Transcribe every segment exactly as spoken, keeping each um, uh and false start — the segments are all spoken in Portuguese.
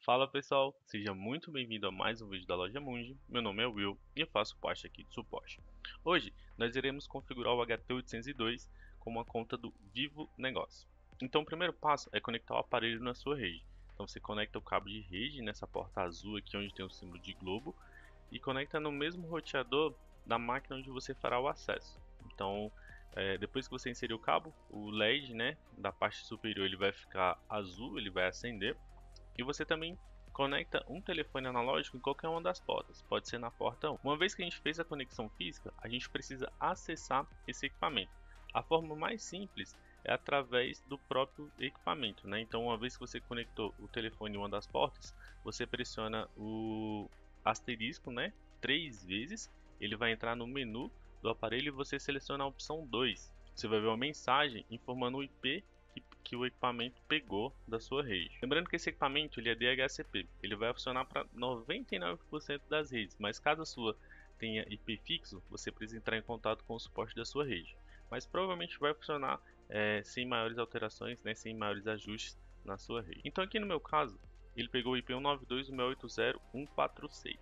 Fala pessoal, seja muito bem-vindo a mais um vídeo da Loja Mundi. Meu nome é Will e eu faço parte aqui de suporte. Hoje nós iremos configurar o H T oitocentos e dois com uma conta do Vivo Negócio. Então o primeiro passo é conectar o aparelho na sua rede. Então você conecta o cabo de rede nessa porta azul aqui onde tem o símbolo de globo e conecta no mesmo roteador da máquina onde você fará o acesso. Então é, depois que você inserir o cabo, o L E D, né, da parte superior ele vai ficar azul, ele vai acender. E você também conecta um telefone analógico em qualquer uma das portas, pode ser na porta um. Uma vez que a gente fez a conexão física, a gente precisa acessar esse equipamento. A forma mais simples é através do próprio equipamento, né? Então, uma vez que você conectou o telefone em uma das portas, você pressiona o asterisco, né, três vezes, ele vai entrar no menu do aparelho e você seleciona a opção dois. Você vai ver uma mensagem informando o I P que, que o equipamento pegou da sua rede. Lembrando que esse equipamento ele é D H C P, ele vai funcionar para noventa e nove por cento das redes, mas caso a sua tenha I P fixo, você precisa entrar em contato com o suporte da sua rede. Mas provavelmente vai funcionar é, sem maiores alterações, né, sem maiores ajustes na sua rede. Então aqui no meu caso, ele pegou o I P um nove dois ponto um oito zero ponto um quatro seis.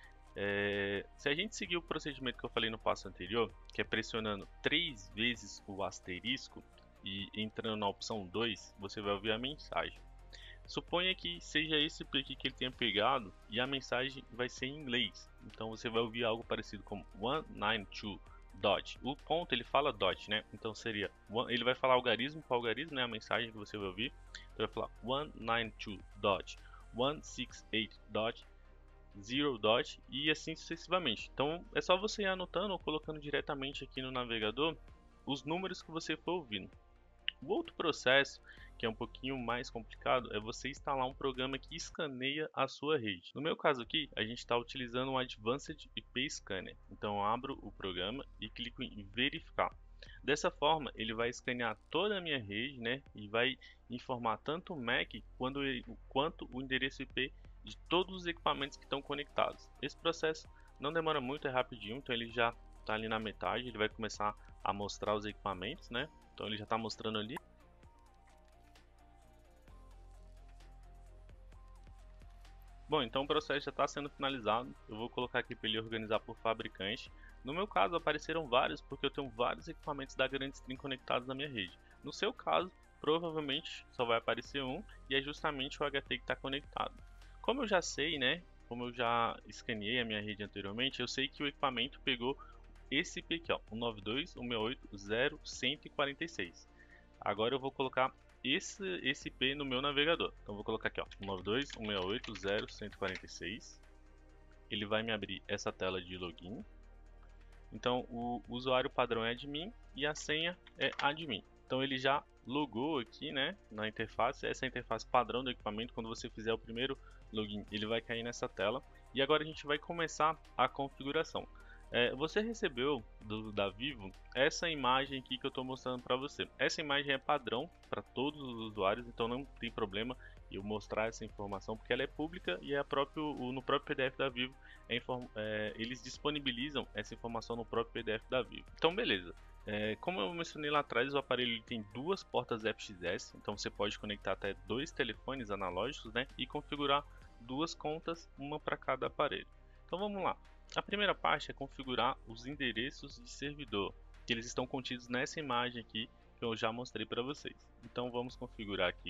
É, se a gente seguir o procedimento que eu falei no passo anterior, que é pressionando três vezes o asterisco e entrando na opção dois, você vai ouvir a mensagem. Suponha que seja esse I P aqui que ele tenha pegado e a mensagem vai ser em inglês. Então você vai ouvir algo parecido como cento e noventa e dois dot. O ponto ele fala dot, né? Então seria, ele vai falar algarismo por algarismo, né? A mensagem que você vai ouvir. Então vai falar cento e noventa e dois dot cento e sessenta e oito dot zero dot e assim sucessivamente. Então é só você ir anotando ou colocando diretamente aqui no navegador os números que você for ouvindo. O outro processo, que é um pouquinho mais complicado, é você instalar um programa que escaneia a sua rede. No meu caso aqui, a gente está utilizando o Advanced I P Scanner. Então eu abro o programa e clico em verificar. Dessa forma, ele vai escanear toda a minha rede, né, e vai informar tanto o M A C quanto, quanto o endereço I P de todos os equipamentos que estão conectados. Esse processo não demora muito, é rapidinho, então ele já está ali na metade, ele vai começar a mostrar os equipamentos, né? Então ele já está mostrando ali. Bom, então o processo já está sendo finalizado. Eu vou colocar aqui para ele organizar por fabricante. No meu caso apareceram vários porque eu tenho vários equipamentos da Grandstream conectados na minha rede. No seu caso, provavelmente só vai aparecer um e é justamente o H T que está conectado. Como eu já sei, né? Como eu já escaneei a minha rede anteriormente, eu sei que o equipamento pegou esse I P aqui, ó, cento e noventa e dois ponto cento e sessenta e oito ponto zero ponto cento e quarenta e seis. Agora eu vou colocar esse, esse I P no meu navegador. Então eu vou colocar aqui, ó, cento e noventa e dois ponto cento e sessenta e oito ponto zero ponto cento e quarenta e seis. Ele vai me abrir essa tela de login. Então o usuário padrão é admin e a senha é admin. Então ele já logou aqui, né, na interface. Essa é a interface padrão do equipamento. Quando você fizer o primeiro login, ele vai cair nessa tela. E agora a gente vai começar a configuração. É, você recebeu do, da Vivo essa imagem aqui que eu estou mostrando para você. Essa imagem é padrão para todos os usuários, então não tem problema eu mostrar essa informação porque ela é pública e é próprio, no próprio P D F da Vivo é inform, é, eles disponibilizam essa informação no próprio P D F da Vivo. Então beleza. É, como eu mencionei lá atrás, o aparelho tem duas portas F X S, então você pode conectar até dois telefones analógicos, né, e configurar duas contas, uma para cada aparelho. Então vamos lá. A primeira parte é configurar os endereços de servidor, que eles estão contidos nessa imagem aqui que eu já mostrei para vocês. Então vamos configurar aqui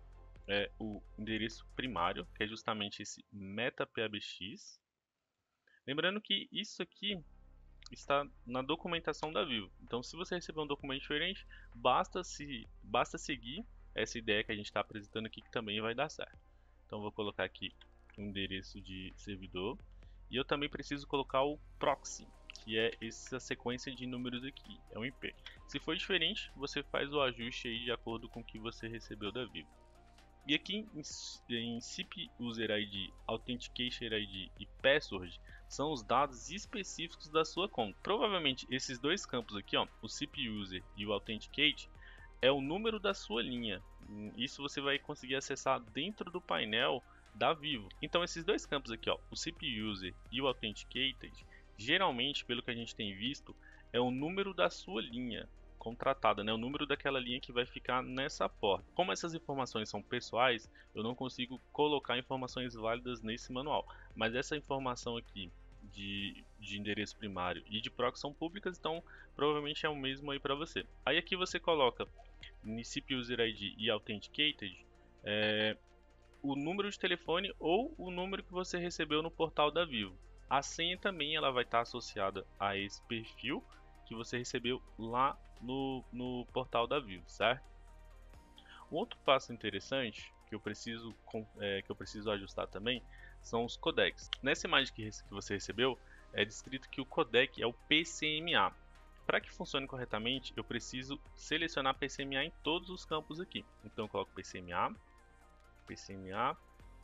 é, o endereço primário, que é justamente esse metapbx. Lembrando que isso aqui está na documentação da Vivo. Então se você receber um documento diferente, basta, se, basta seguir essa ideia que a gente está apresentando aqui que também vai dar certo. Então vou colocar aqui o endereço de servidor. E eu também preciso colocar o proxy, que é essa sequência de números aqui, é um I P. Se for diferente, você faz o ajuste aí de acordo com o que você recebeu da Vivo. E aqui em, em C P User I D, Authentication I D e Password são os dados específicos da sua conta. Provavelmente esses dois campos aqui, ó, o C P User e o Authenticate, é o número da sua linha. Isso você vai conseguir acessar dentro do painel da Vivo. Então esses dois campos aqui, ó, o C P User e o Authenticated, geralmente, pelo que a gente tem visto, é o número da sua linha. contratada, né? O número daquela linha que vai ficar nessa porta. Como essas informações são pessoais, eu não consigo colocar informações válidas nesse manual. Mas essa informação aqui de, de endereço primário e de proxy são públicas, então provavelmente é o mesmo aí para você. Aí aqui você coloca N C I P User I D e Authenticated, é, o número de telefone ou o número que você recebeu no portal da Vivo. A senha também ela vai estar associada a esse perfil que você recebeu lá no, no portal da Vivo, certo? Um outro passo interessante que eu preciso, é, que eu preciso ajustar também são os codecs. Nessa imagem que, que você recebeu, é descrito que o codec é o P C M A. Para que funcione corretamente, eu preciso selecionar P C M A em todos os campos aqui. Então eu coloco P C M A, P C M A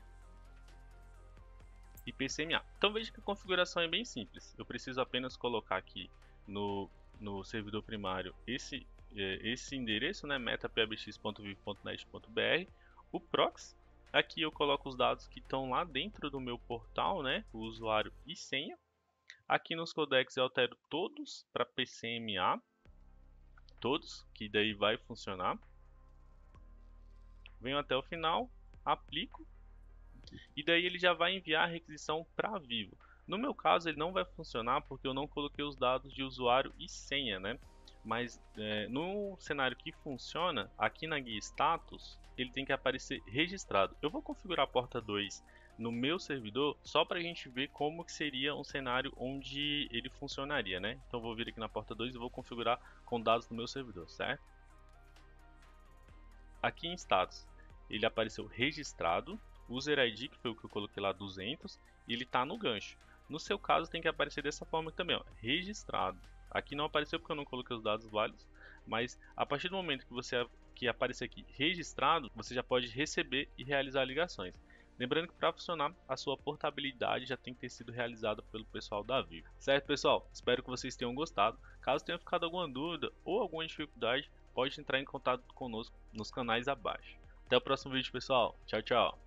e P C M A. Então veja que a configuração é bem simples. Eu preciso apenas colocar aqui no, no servidor primário esse, esse endereço, né, meta p a b x ponto vivo ponto net ponto b r, o proxy. Aqui eu coloco os dados que estão lá dentro do meu portal, né, o usuário e senha. Aqui nos codecs eu altero todos para P C M A, todos, que daí vai funcionar. Venho até o final, aplico, e daí ele já vai enviar a requisição para a Vivo. No meu caso ele não vai funcionar porque eu não coloquei os dados de usuário e senha, né? Mas é, no cenário que funciona, aqui na guia status, ele tem que aparecer registrado. Eu vou configurar a porta dois no meu servidor só para a gente ver como que seria um cenário onde ele funcionaria, né? Então eu vou vir aqui na porta dois e vou configurar com dados do meu servidor, certo? Aqui em status, ele apareceu registrado, user I D, que foi o que eu coloquei lá, duzentos, e ele está no gancho. No seu caso tem que aparecer dessa forma também, ó, registrado. Aqui não apareceu porque eu não coloquei os dados válidos, mas a partir do momento que você que aparecer aqui registrado, você já pode receber e realizar ligações. Lembrando que para funcionar, a sua portabilidade já tem que ter sido realizada pelo pessoal da Vivo. Certo, pessoal? Espero que vocês tenham gostado. Caso tenha ficado alguma dúvida ou alguma dificuldade, pode entrar em contato conosco nos canais abaixo. Até o próximo vídeo, pessoal. Tchau, tchau.